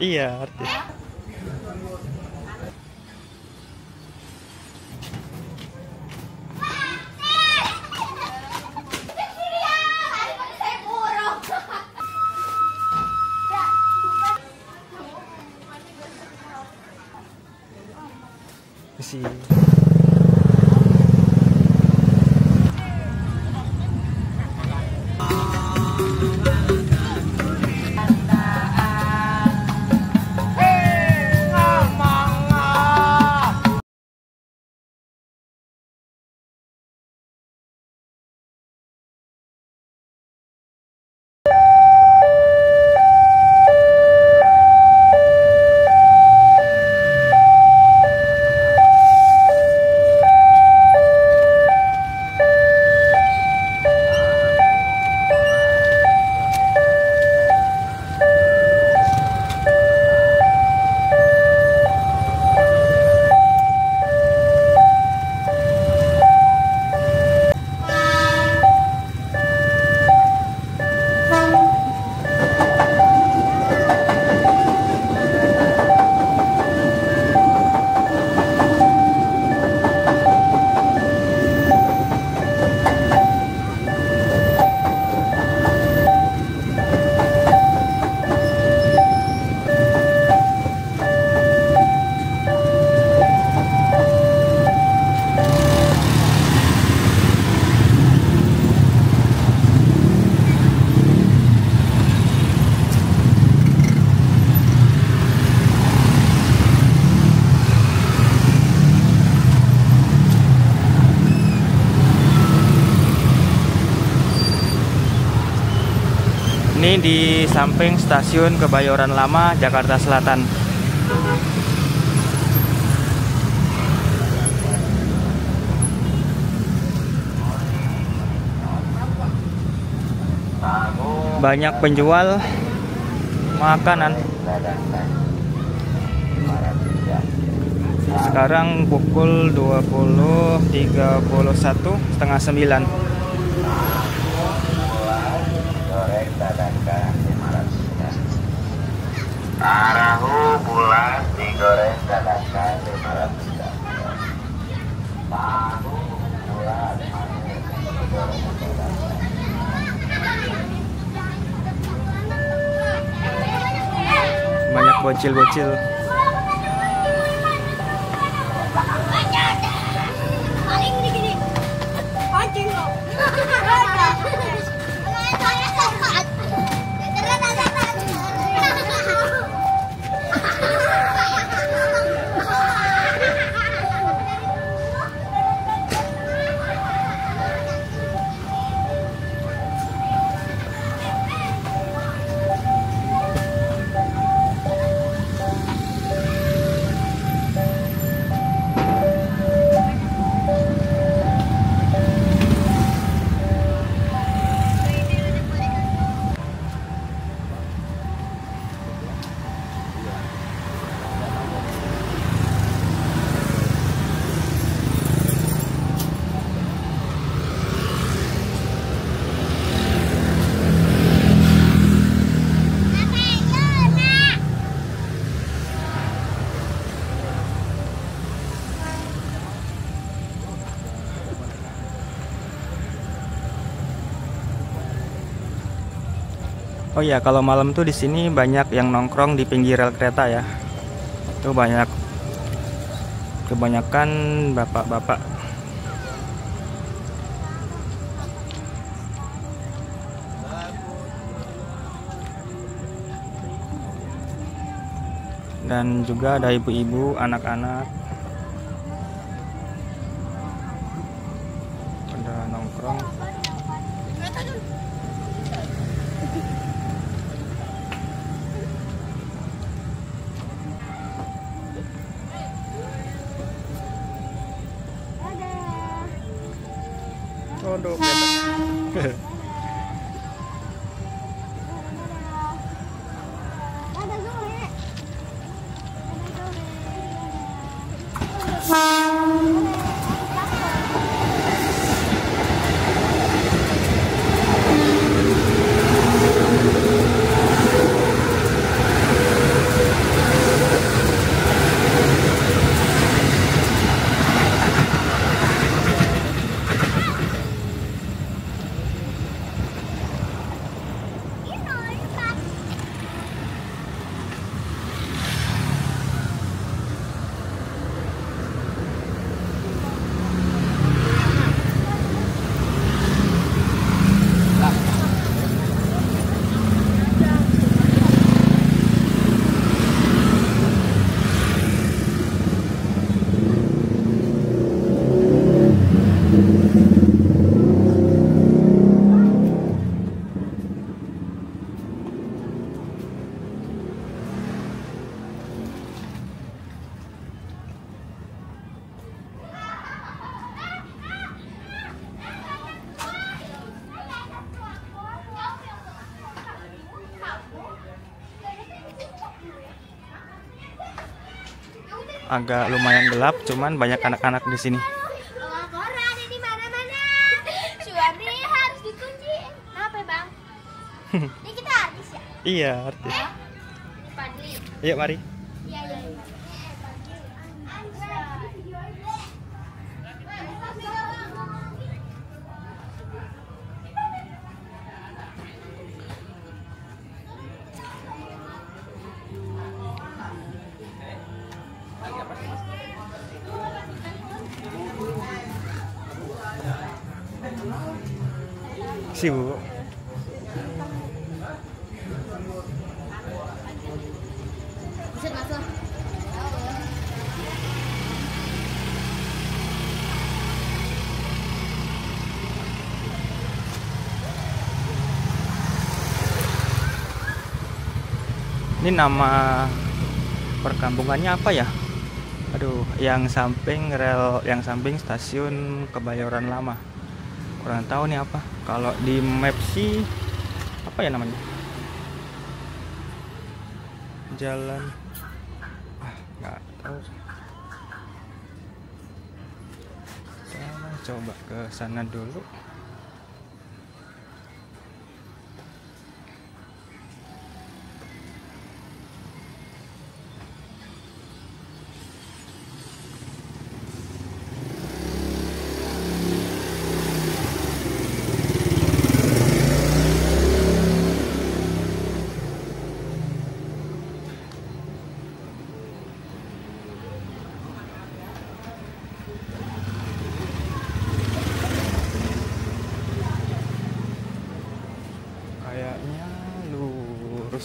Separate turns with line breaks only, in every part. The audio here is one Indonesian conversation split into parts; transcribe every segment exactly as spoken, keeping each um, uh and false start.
Iya, artis. Si ini di samping stasiun Kebayoran Lama, Jakarta Selatan. Banyak penjual makanan. Sekarang pukul dua puluh tiga puluh satu, setengah sembilan.
Tahu bulat digoreng dadakan lima ratus gram. Tahu bulat digoreng dadakan.
Banyak bocil-bocil. Oh ya, kalau malam tuh di sini banyak yang nongkrong di pinggir rel kereta ya. Itu banyak, kebanyakan bapak-bapak. Dan juga ada ibu-ibu, anak-anak pada nongkrong. Aduh, kereta. agak lumayan gelap, cuman banyak anak-anak di sini.
Koran ini mana-mana. Suami harus dikunci. Kenapa, Bang? Ini kita artis ya?
Iya, artis.
Eh? Fadli.
Yuk mari.
Iya, iya, iya.
Si Bu.
Bisa masuk.
Ini nama perkampungannya apa ya? Aduh, yang samping rel, yang samping stasiun Kebayoran Lama. Kurang tahu nih apa. Kalau di map sih apa ya namanya? Jalan. Ah, nggak tahu. Saya coba ke sana dulu. Kayaknya lurus.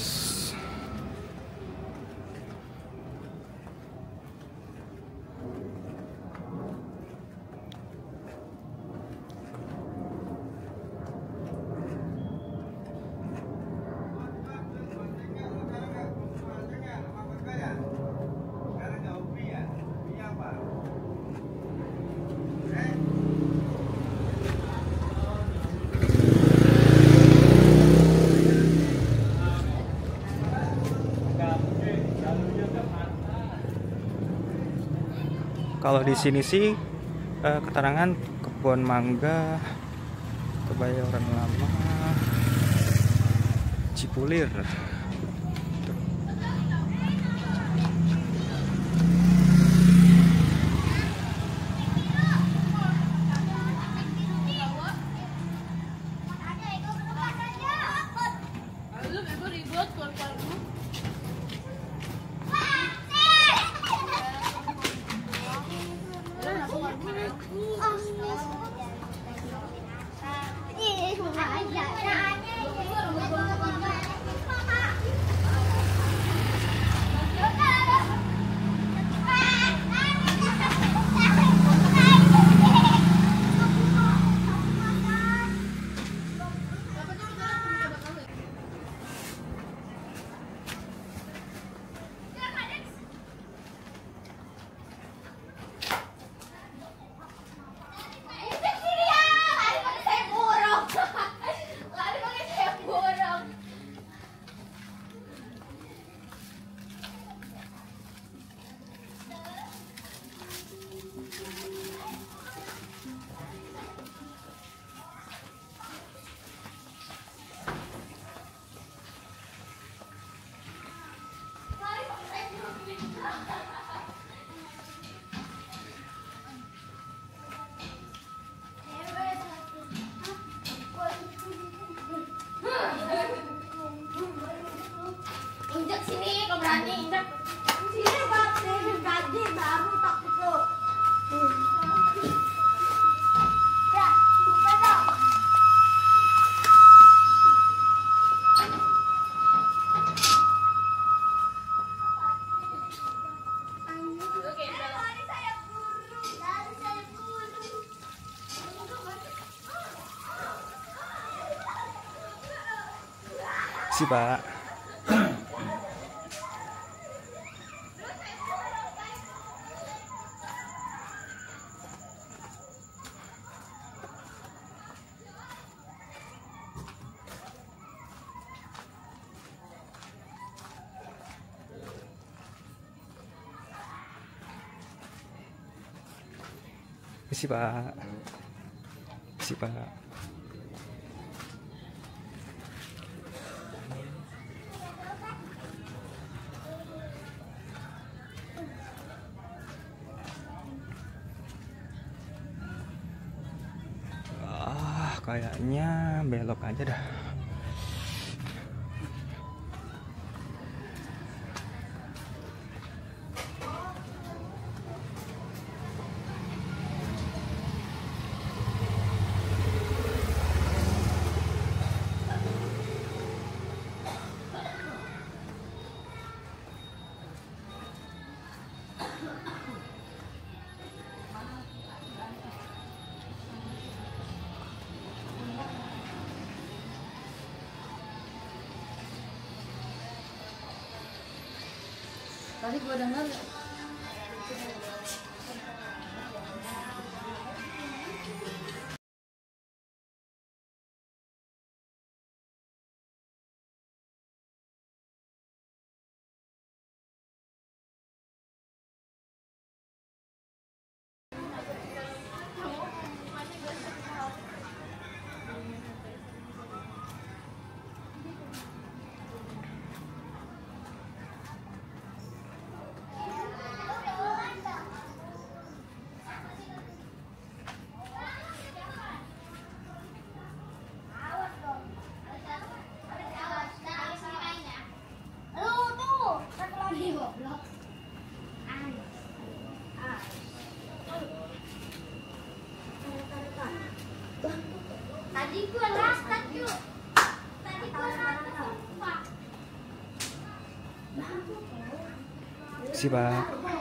Kalau di sini sih eh, keterangan kebun mangga Kebayoran Lama, Cipulir. Tuh.
Ribut keluarga. Injak sini, kau berani injak. Sini bak, sini gaji baru tak itu. Ya, buka dong.
Si Pak. Isi Pak. Isi Pak. Ah, kayaknya belok aja dah.
Tadi gua dengar
tadi gua rastat yuk. Tadi gua rastat sumpah.
Isi Pak.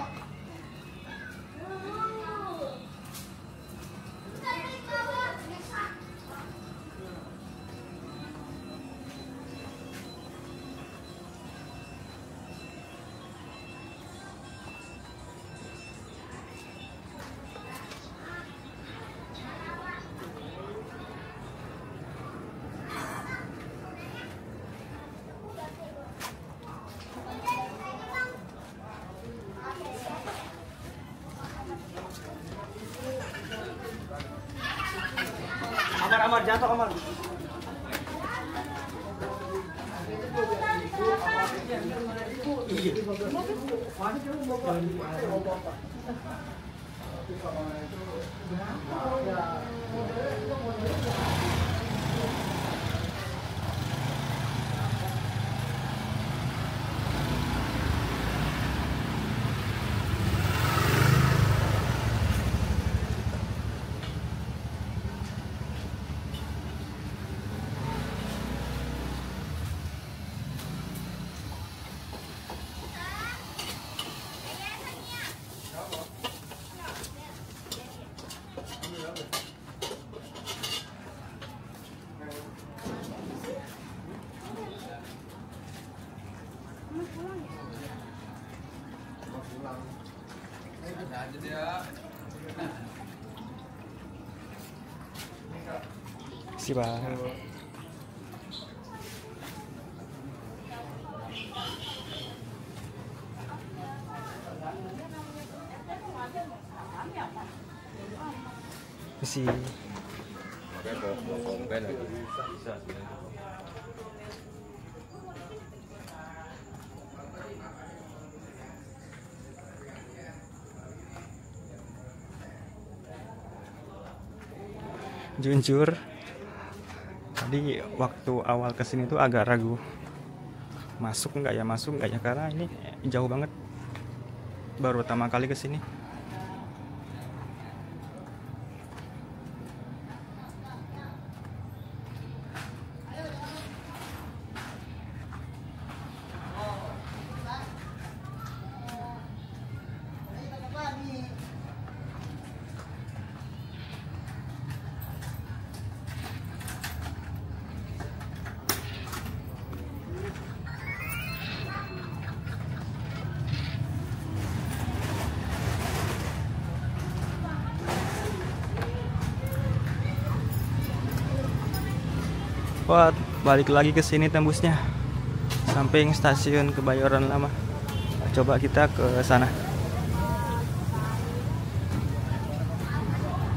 Amar, Amar, jatuh Amar.
Isi Pak. Isi. Jujur, tadi waktu awal kesini tuh agak ragu masuk nggak ya masuk nggak ya karena ini jauh banget, baru pertama kali kesini. Wah, balik lagi ke sini tembusnya. Samping stasiun Kebayoran Lama. Coba kita ke sana.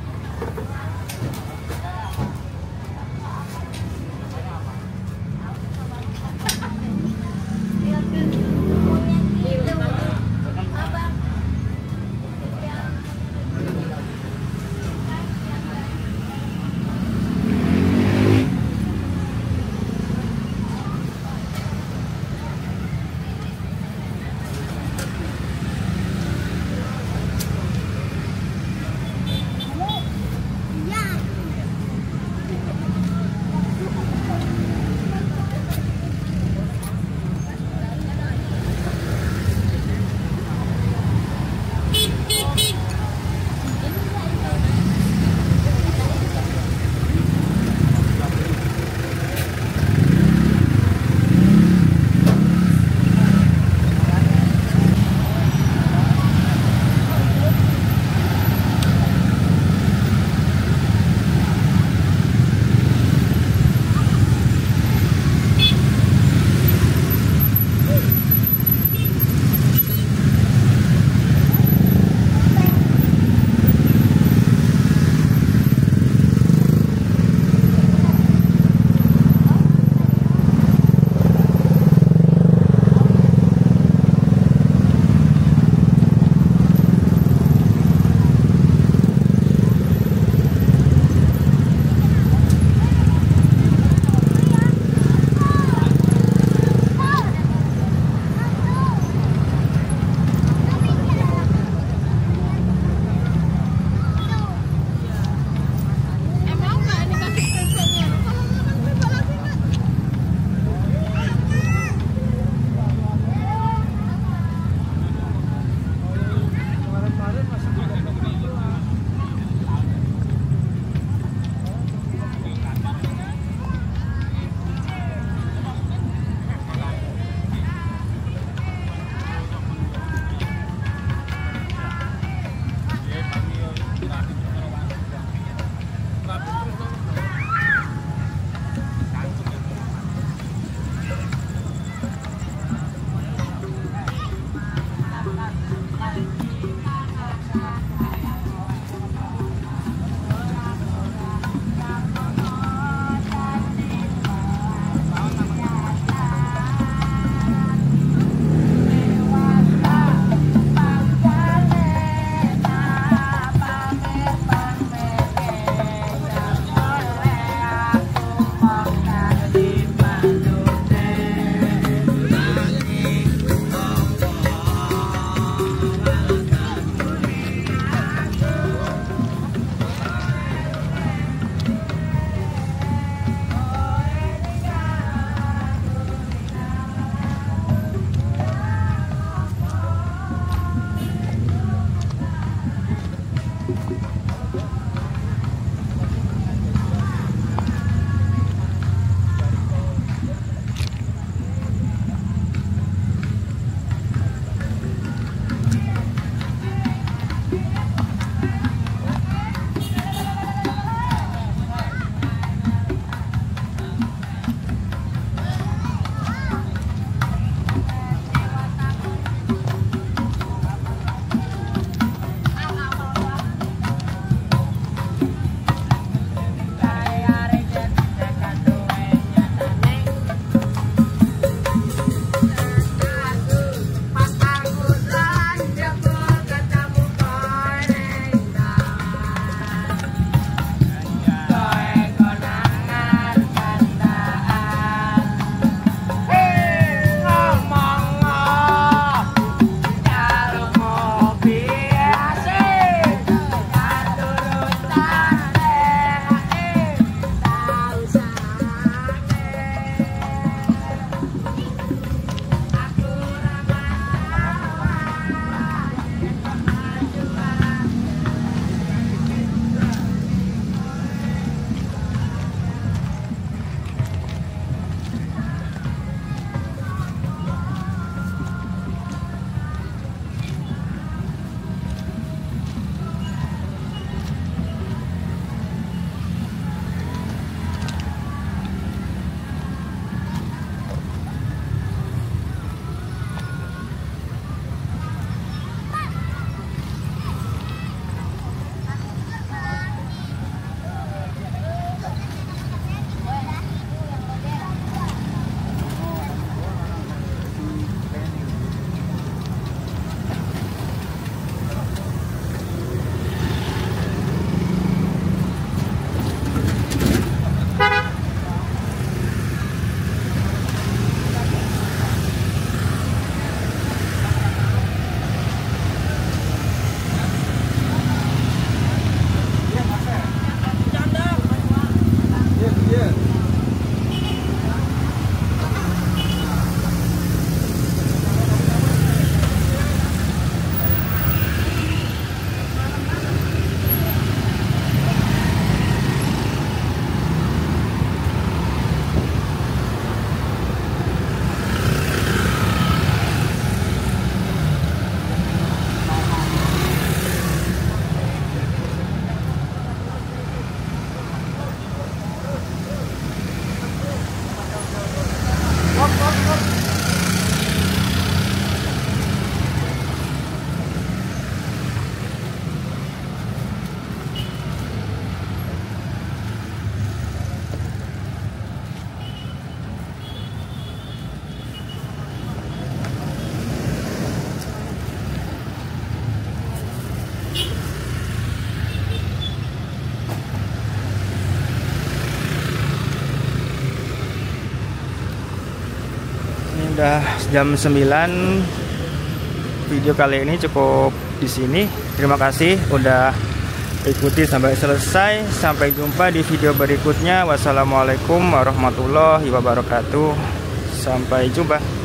Udah jam sembilan. Video kali ini cukup di sini. Terima kasih udah ikuti sampai selesai. Sampai jumpa di video berikutnya. Wassalamualaikum warahmatullahi wabarakatuh. Sampai jumpa.